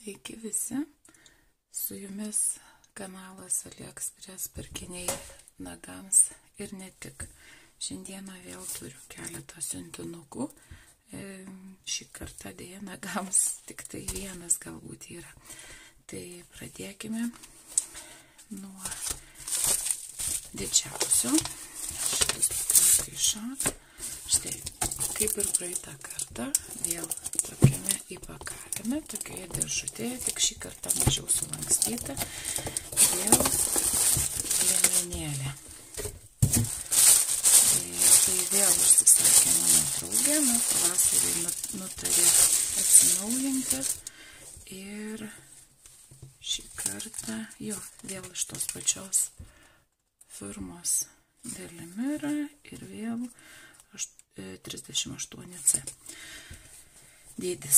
Sveiki visi, su jumis kanalas AliExpress pirkiniai nagams ir ne tik. Šiandieną vėl turiu keletą siuntinukų. Šį kartą dėja nagams tik tai vienas galbūt yra. Tai pradėkime nuo didžiausio. Šitas pakanka iš šaką. Štai, kaip ir praeitą kartą, vėl tokiame įpakavime, tokioje dėžutėje, tik šį kartą mažiau sulankstyta, vėl liemenėlė. Tai vėl užsisakė mano draugė, pavasarį nutarė atsinaujinti ir šį kartą, vėl iš tos pačios firmos Delimira ir vėl 38C dydis.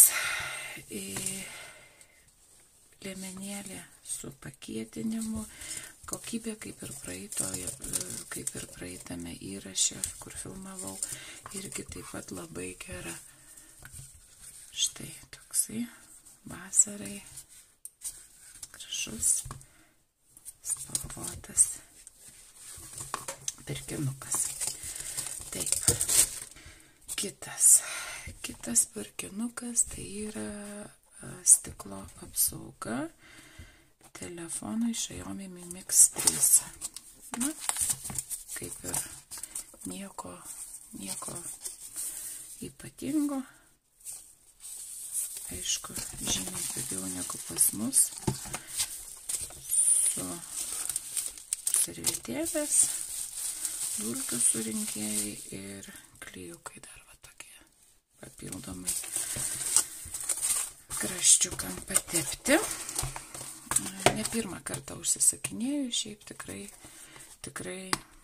Liemenėlė su pakietinimu, kokybė kaip ir praeitame įraše, kur filmavau, irgi taip pat labai gera. Štai toksai vasarai gražus spalvotas pirkinukas. Taip. Kitas pirkinukas tai yra stiklo apsauga telefonui Xiaomi Mi Mix 3. Na, kaip ir nieko ypatingo. Aišku, žymiai pigiau negu pas mus. Su servetėlės, dulkių surinkėjai ir klijukai dar va tokie papildomai kraščiukam patepti. Ne pirmą kartą užsisakinėjau, šiaip tikrai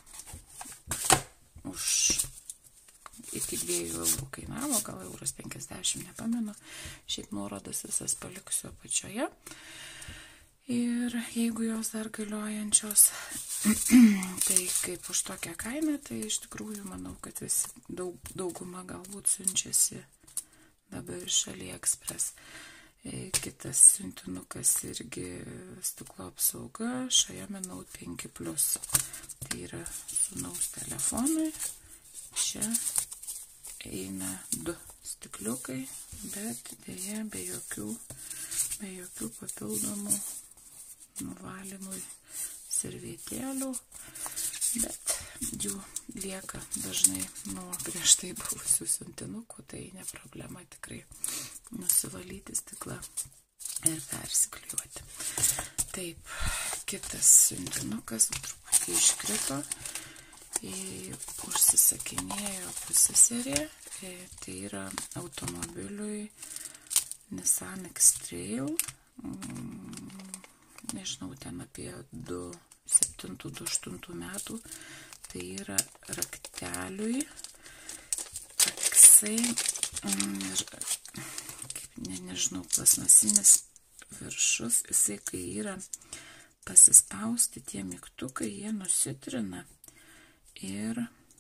už iki 2 eurų kainavo, gal euras 50, nepamenu. Šiaip nuorodas visas paliksiu apačioje. Ir jeigu jos dar galiojančios, tai kaip už tokią kainą, tai iš tikrųjų manau, kad visi dauguma galbūt siunčiasi dabar iš AliExpress. Kitas siuntinukas irgi stiklo apsauga Xiaomi Note 5 Plus. Tai yra sūnaus telefonui. Čia eina 2 stikliukai, bet dėja be jokių papildomų nuvalymui servetėlių, bet jų lieka dažnai nuo prieš tai buvusių siuntinukų, tai ne problema tikrai nusivalyti stiklą ir persiklijuoti. Taip, kitas siuntinukas truputį iškrito, užsisakinėjo pusseserė, tai yra automobiliui Nissan X-Trail, nežinau, ten apie 2007-2008 metų, tai yra rakteliui toksai, nežinau, plasmasinis viršus, jisai kai yra pasispausti tie mygtukai, jie nusitrina ir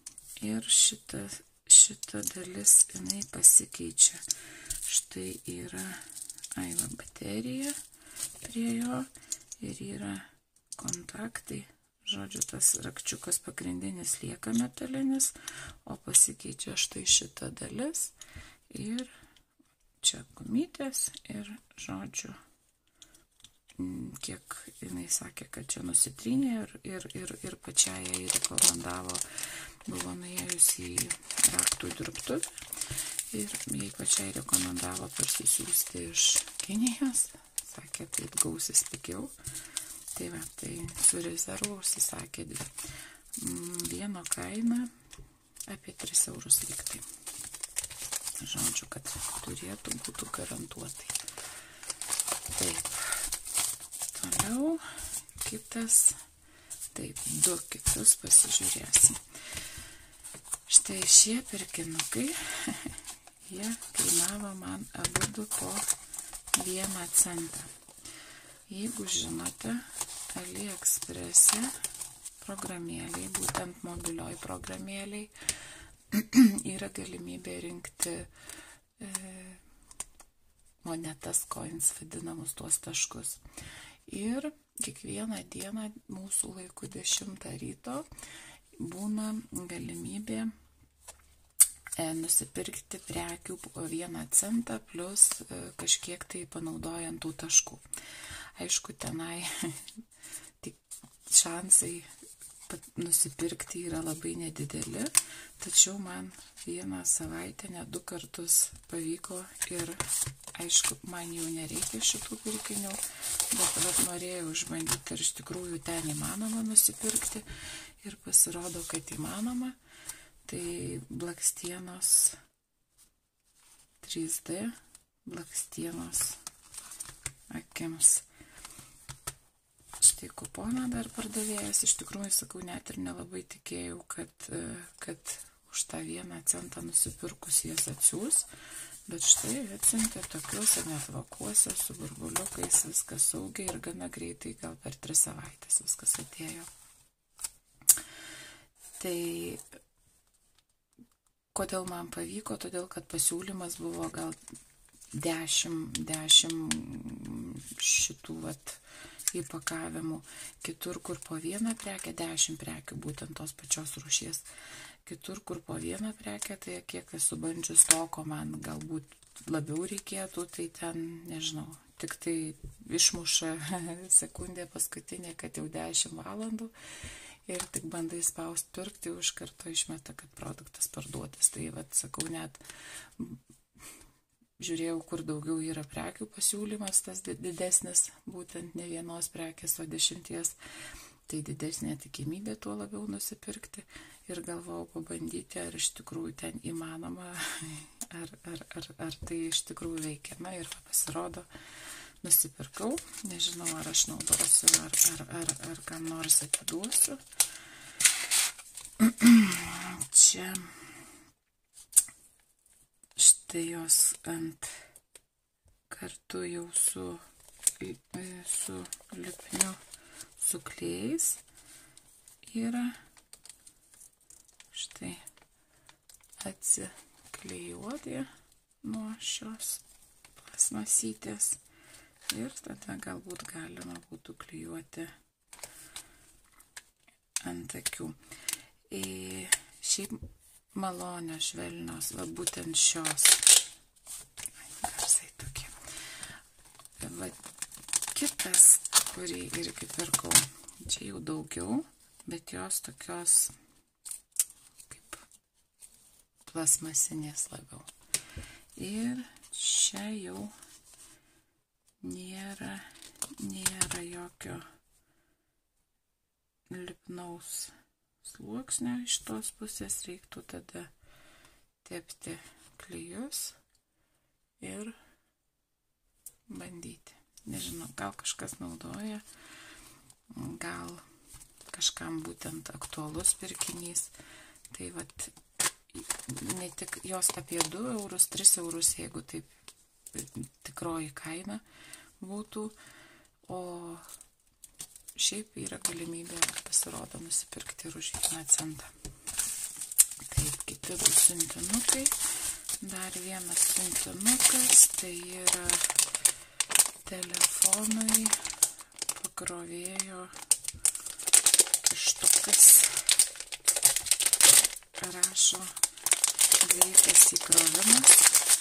šita dalis jinai pasikeičia. Štai yra baterija prie jo ir yra kontaktai, žodžiu, tas rakčiukas pagrindinis lieka metalinis, o pasikeičia štai šita dalis ir čia gumytės ir, žodžiu, kiek jinai sakė, kad čia nusitrynė ir pačiai jai rekomendavo, buvo nuėjus į raktų dirbtuvę ir jai pačiai rekomendavo parsisiųsti iš Kinijos, sakė, taip gausis pigiau. Tai va, tai su rezervu užsisakė 2. Vieno kaina apie 3 eurus liktai. Žodžiu, kad turėtų būtų garantuotai. Taip. Toliau kitas. Taip, 2 kitus pasižiūrėsim. Štai šie pirkinukai, jie kainavo man abudu po 1 centą. Jeigu žinote, AliExpress'e programėliai, būtent mobilioj programėliai, yra galimybė rinkti monetas, coins vadinamus, tuos taškus. Ir kiekvieną dieną mūsų laiku 10 ryto būna galimybė nusipirkti prekių 1 centą plus kažkiek tai panaudojant tų taškų. Aišku, tenai šansai nusipirkti yra labai nedideli, tačiau man vieną savaitę, ne 2 kartus pavyko ir aišku, man jau nereikia šitų pirkinių, bet norėjau išbandyti, ar iš tikrųjų ten įmanoma nusipirkti ir pasirodo, kad įmanoma. Tai blakstienos 3D, blakstienos akims. Štai kuponą dar pardavėjas, iš tikrųjų, sakau, net ir nelabai tikėjau, kad už tą 1 centą nusipirkus jas atsiūs, bet štai atsiuntė tokiuose net vakuose su burbuliukais, viskas saugiai ir gana greitai, gal per 3 savaitės viskas atėjo. Tai kodėl man pavyko? Todėl, kad pasiūlymas buvo gal 10 šitų įpakavimų. Kitur, kur po 1 prekę, 10 prekių, būtent tos pačios rūšies. Kitur, kur po 1 prekę, tai kiek esu bandžius to, ko man galbūt labiau reikėtų, tai ten, nežinau, tik tai išmuša sekundė paskutinė, kad jau 10 valandų. Ir tik bandai spaust pirkti, už karto išmeta, kad produktas parduotas. Tai sakau, net žiūrėjau, kur daugiau yra prekių pasiūlymas, tas didesnis, būtent ne 1 prekės, o 10, tai didesnė tikimybė tuo labiau nusipirkti. Ir galvojau pabandyti, ar iš tikrųjų ten įmanoma, ar tai iš tikrųjų veikiama. Ir pasirodo, nusipirkau, nežinau, ar aš naudosiu, ar kam nors atiduosiu. Čia štai jos ant kartu jau su lipniu su klijais yra štai atsiklijuoti nuo šios plasmasytės. Ir tada galbūt galima būtų klijuoti ant akių. Šiaip malonios, švelnios, būtent šios. Garsai tokie. Kitas, kurį irgi pirkau, čia jau daugiau, bet jos tokios kaip plasmasinės labiau. Ir čia jau nėra jokio lipnaus sluoksnio iš tos pusės, reiktų tada tepti klijus ir bandyti. Nežinau, gal kažkas naudoja, gal kažkam būtent aktualus pirkinys. Tai ne tik jos apie 2 eurus, 3 eurus, jeigu taip tikroji kaina būtų, o šiaip yra galimybė, pasirodo, nusipirkti ir už 1 centą. Taip, kiti siuntinukai. Dar vienas siuntinukas, tai yra telefonui pakrovėjo kištukas. Rašo greitas įkrovimas.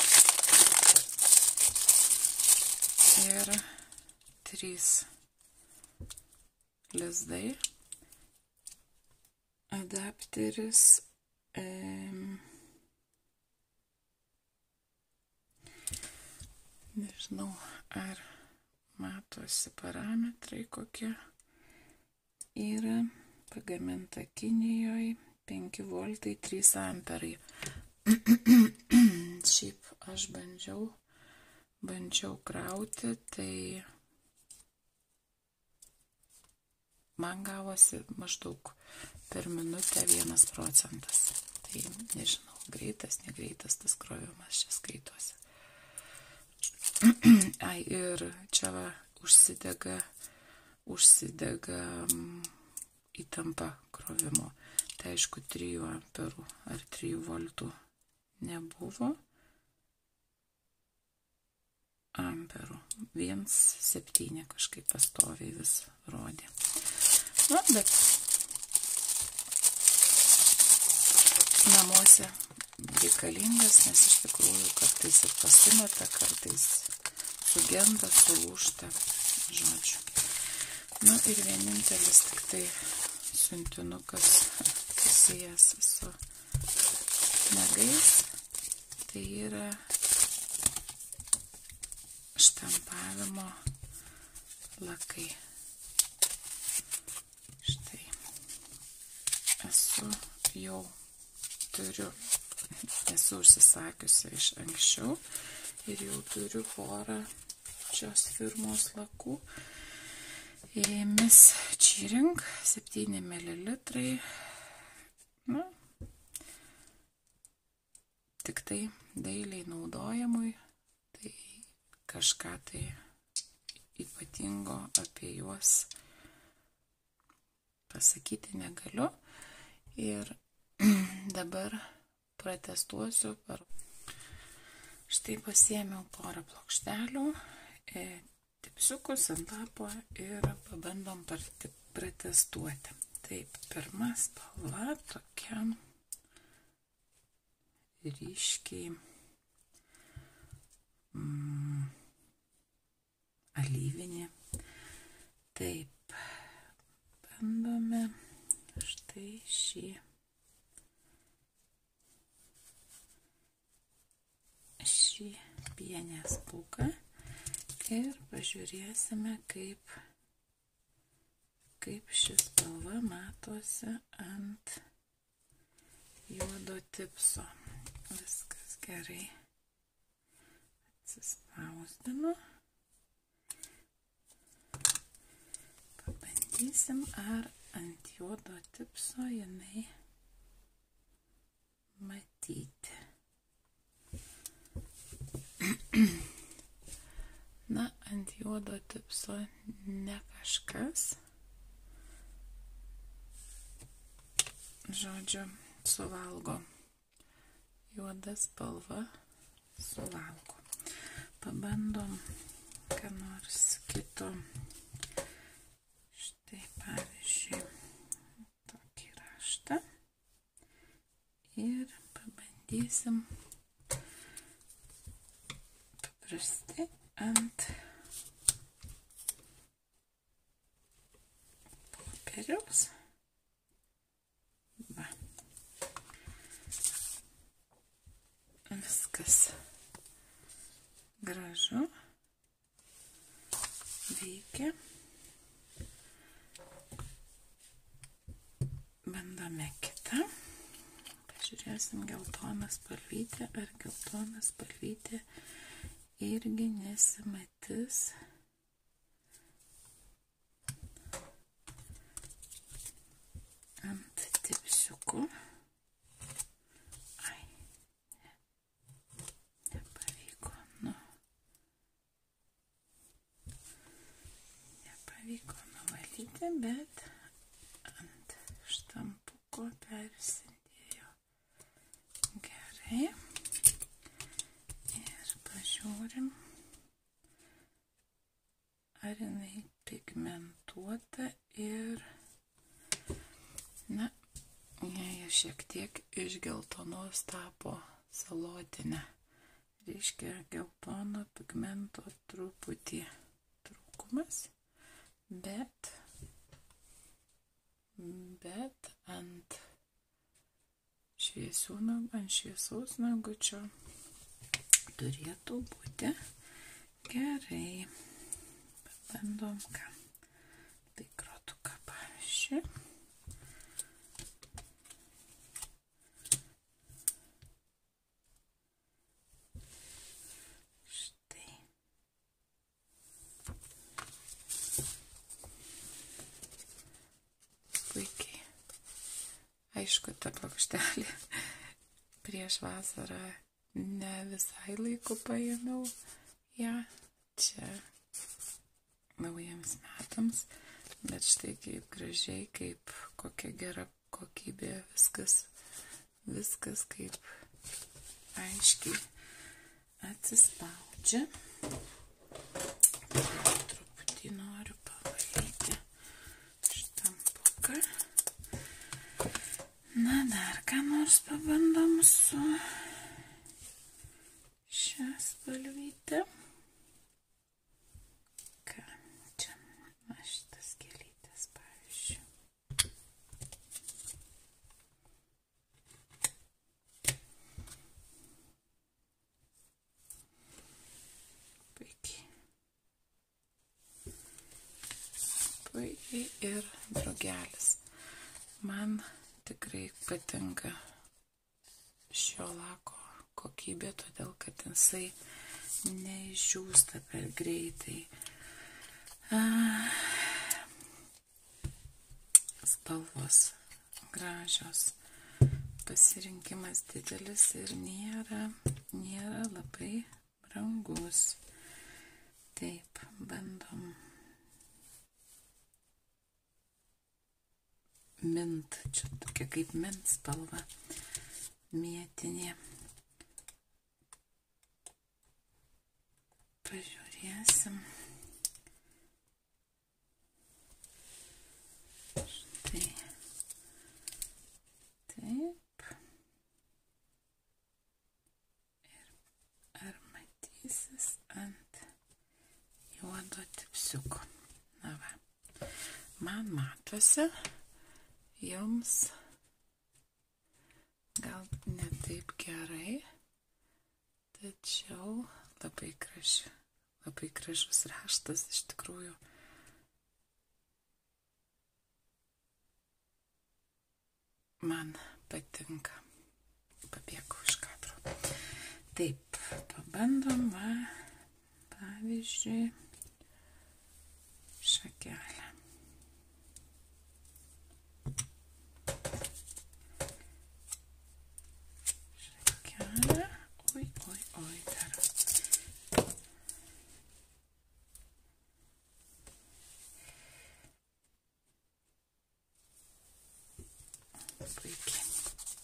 Ir 3 lizdai, adapteris, nežinau, ar matosi parametrai kokie, yra pagaminta Kinijoje, 5 voltai, 3 amperai. Šiaip aš bandžiau krauti, tai man gavosi maždaug per minutę 1%. Tai nežinau, greitas, negreitas tas krovimas čia skaitosi. Ir čia užsidega įtampa krovimo. Tai aišku, 3 amperų ar 3 voltų nebuvo. amperų. 1,7 kažkaip pastoviai vis rodė. Na, bet namuose reikalingas, nes iš tikrųjų kartais ir pasimeta, kartais sugenda, sulūžta, žodžiu. Nu ir vienintelis tik tai siuntinukas susijęs su nagais, tai yra štampavimo lakai. Štai, esu užsisakiusi iš anksčiau ir jau turiu porą šios firmos lakų. Miss Cheering 7 ml. Na, tik tai dailiai naudojimui, tai kažką tai ypatingo apie juos pasakyti negaliu. Ir dabar pratestuosiu. Štai pasiėmiau porą plokštelių, tipsiukus ant lapo ir pabandom pratestuoti. Taip, pirma spalva tokia ryškiai alyvinė. Taip, bandome štai šį pienės pūką ir pažiūrėsime, kaip šis spalva matosi ant juodo tipso. Viskas gerai. Atsispausdinu. Pabandysim, ar ant juodo tipso jinai matyti. Na, ant juodo tipso ne kažkas. Žodžiu, suvalgo. Juoda spalva suvalgo. Pabandom ką nors kito. Štai pavyzdžiui, tokį raštą. Ir pabandysim paprastai ant popieriaus. Va. Viskas gražu. Veikia. Bandome kitą. Pažiūrėsim geltoną spalvytę, ar geltoną spalvytę irgi nesimatys ant tipsiukų. Ai, nepavyko, nepavyko nuvalyti, bet ant štampuko persidėjo gerai. Žiūrim, ar jinai pigmentuota ir, na, jie šiek tiek iš geltonos tapo salotinę. Reiškia, geltono pigmento truputį trūkumas, bet ant šviesaus nagučio turėtų būti gerai. Pabandom ką. Laikrotuką pavyzdžiui. Štai. Puikiai. Aišku, ta plokštelė prieš vasarą ne visai laiku paėmiau ją čia naujiems metams, bet štai kaip gražiai, kaip kokia gera kokybė, viskas kaip aiškiai atsispaudžia. Na, dar ką nors pabandom su šią spalvytę. Ką čia, va šitas gėlytės, pavyzdžiui. Puikiai ir drugelis. Man tikrai patinka šio lako kokybė, todėl kad jisai neišdžiūsta per greitai. Spalvos gražios, pasirinkimas didelis ir nėra labai brangus. Taip, bandom. Mint, čia tokia kaip mint spalva, mėtinė. Pažiūrėsim. Štai. Taip. Ir ar matysis ant juodo tipsiuko. Na va. Man matosi. Jums gal ne taip gerai, tačiau labai gražus raštas iš tikrųjų. Man patinka. Pabėgau iš kadro. Taip, pabandom, pavyzdžiui, šakelę. Oi, dar. Puikiai.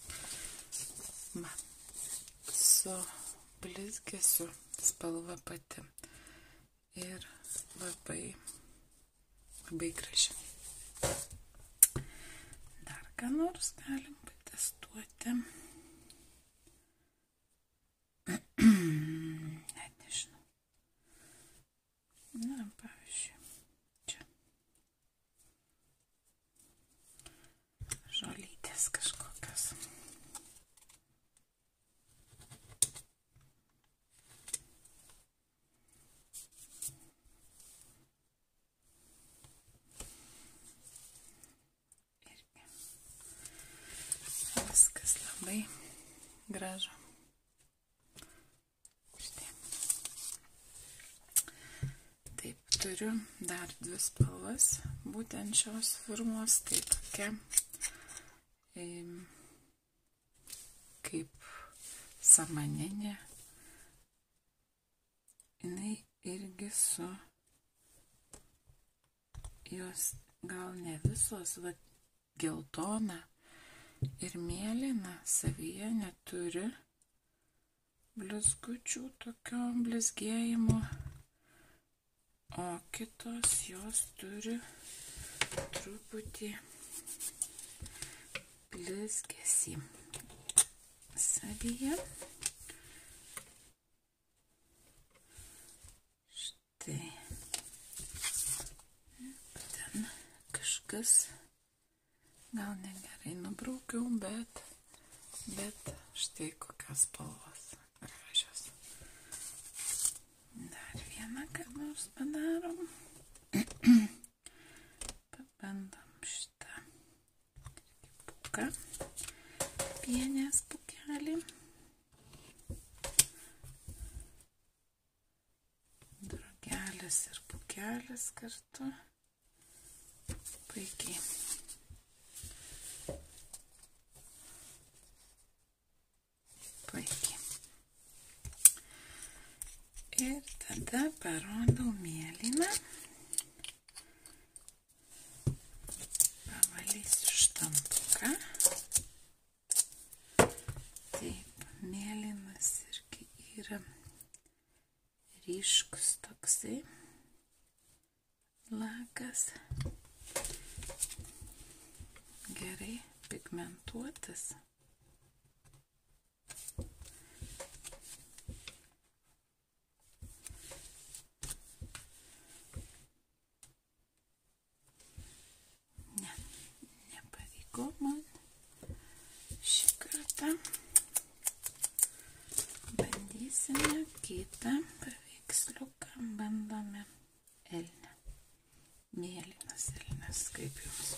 Su blizgesiu spalva pati. Ir labai graži. Dar ką nors galim patestuoti. Net nežinau. Na, pavyzdžiui, čia. Žolytės kažkokios. Irgi. Viskas labai gražu. Turiu dar 2 spalvas, būtent šios firmos, tai tokia kaip samaninė. Jinai irgi su jos gal ne visos, va geltona ir mėlyna savyje neturi blizgučių tokio blizgėjimo. O kitos jos turi truputį blizgesį savyje. Štai. Ten kažkas gal negerai nubraukiau, bet štai kokios spalvos gražios. Dar vieną ką nors padarom. Pabandom šitą pūką, pienės pūkelį. Drugelis ir pūkelis kartu. Puikiai. Ir tada parodau mėlyną. Pavalysiu štampuką. Taip, mėlynas irgi yra ryškus toksai lakas. Gerai pigmentuotas. Nepavyko man šį kartą. Bandysime kitą paveiksliuką, bandome elnę. Mėlynas elnes, kaip jums.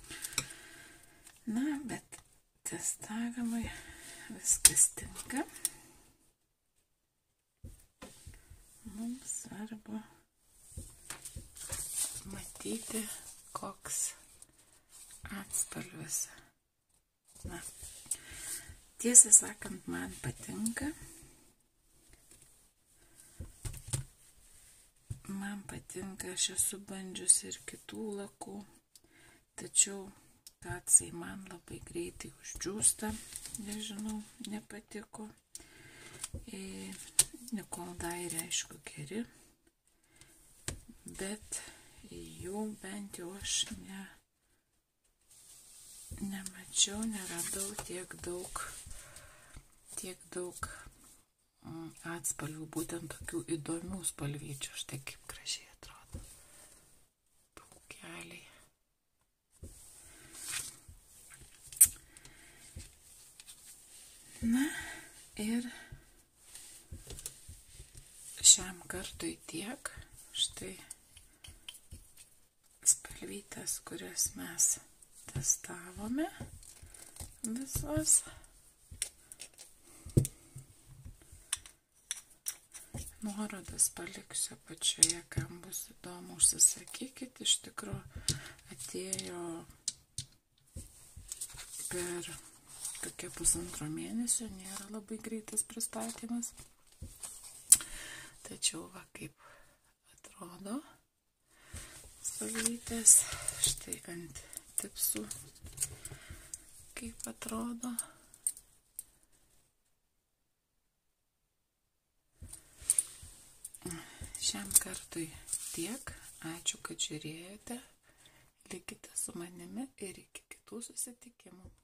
Na, bet testavimui viskas tinka. Mums svarbu matyti, koks atspalvis. Na, tiesą sakant, man patinka. Man patinka, aš esu bandžius ir kitų lakų, tačiau katsai man labai greitai uždžiūsta, nežinau, nepatiko. Nikoldai, aišku, geri, bet jų bent jau aš nemačiau, neradau tiek daug atspalvių, būtent tokių įdomių spalvyčių. Štai kaip gražiai atrodo plaukeliai. Na ir šiam kartui tiek. Štai spalvytės, kurias mes testavome visos. Nuorodas paliksiu apačioje, kam bus įdomu, užsisakykit. Iš tikrųjų atėjo per tokia 1,5 mėnesio, nėra labai greitas pristatymas. Tačiau va kaip atrodo spalvytės, štai ant tipsų kaip atrodo. Šiam kartui tiek. Ačiū, kad žiūrėjote. Likite su manimi ir iki kitų susitikimų.